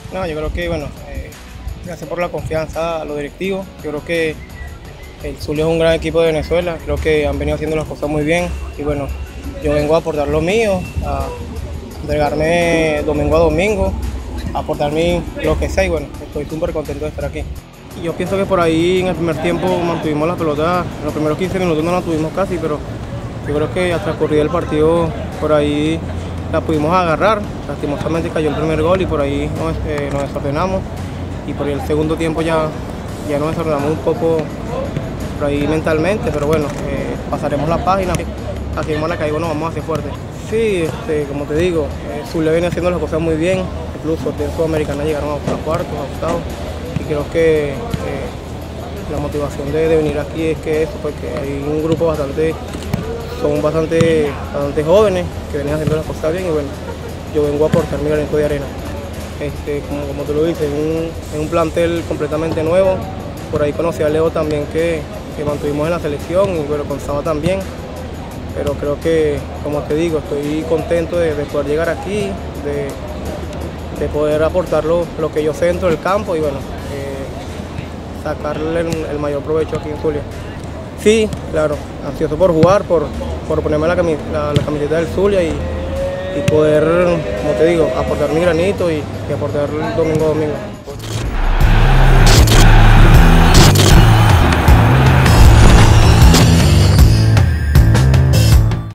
No, yo creo que, bueno, gracias por la confianza a los directivos. Yo creo que el Zulia es un gran equipo de Venezuela, creo que han venido haciendo las cosas muy bien y bueno, yo vengo a aportar lo mío, a entregarme domingo a domingo, a aportar lo que sea y bueno, estoy súper contento de estar aquí. Y yo pienso que por ahí en el primer tiempo mantuvimos la pelota, en los primeros 15 minutos no la tuvimos casi, pero yo creo que al transcurrir el partido por ahí la pudimos agarrar, lastimosamente cayó el primer gol y por ahí nos desordenamos y por ahí el segundo tiempo ya nos desordenamos un poco por ahí mentalmente, pero bueno, pasaremos la página, aquí en Maracaibo nos vamos a hacer fuertes. Sí, como te digo, Zulia viene haciendo las cosas muy bien, incluso en Sudamericana llegaron a cuartos, a octavos, y creo que la motivación de venir aquí es que eso, porque hay un grupo son bastante jóvenes que vienen haciendo las cosas bien y bueno, yo vengo a aportar mi granito de arena. Como tú lo dices, es un plantel completamente nuevo, por ahí conocí a Leo también que mantuvimos en la selección y bueno, con Saba también, pero creo que, como te digo, estoy contento de poder llegar aquí, de poder aportar lo que yo sé dentro del campo y bueno, sacarle el mayor provecho aquí en Zulia. Sí, claro, ansioso por jugar, por ponerme la camiseta del Zulia y poder, como te digo, aportar mi granito y aportar el domingo a domingo.